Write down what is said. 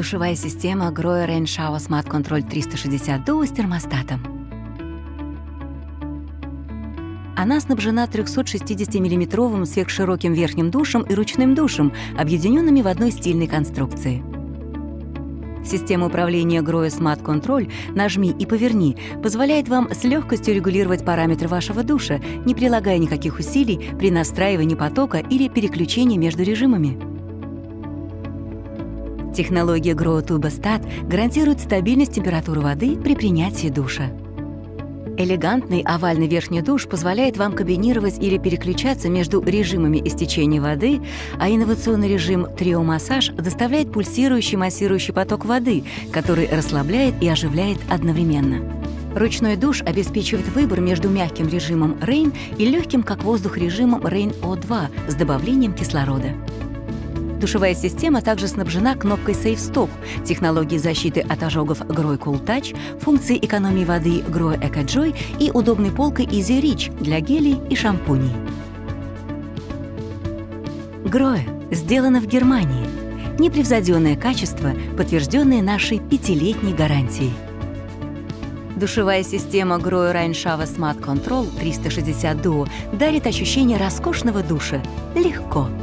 Душевая система Grohe Rain Shower Smart Control 360 Duo с термостатом. Она снабжена 360-мм сверхшироким верхним душем и ручным душем, объединенными в одной стильной конструкции. Система управления Grohe Smart Control «Нажми и поверни» позволяет вам с легкостью регулировать параметры вашего душа, не прилагая никаких усилий при настраивании потока или переключении между режимами. Технология Grohe Turbo Stat гарантирует стабильность температуры воды при принятии душа. Элегантный овальный верхний душ позволяет вам комбинировать или переключаться между режимами истечения воды, а инновационный режим Трио-массаж доставляет пульсирующий массирующий поток воды, который расслабляет и оживляет одновременно. Ручной душ обеспечивает выбор между мягким режимом Rain и легким, как воздух, режимом Rain O2 с добавлением кислорода. Душевая система также снабжена кнопкой Safe Stop, технологией защиты от ожогов Grohe Cool Touch, функцией экономии воды Grohe EcoJoy и удобной полкой Easy Reach для гелей и шампуней. Grohe сделано в Германии. Непревзойденное качество, подтвержденное нашей 5-летней гарантией. Душевая система Grohe Rain Shower Smart Control 360 Duo дарит ощущение роскошного душа. Легко.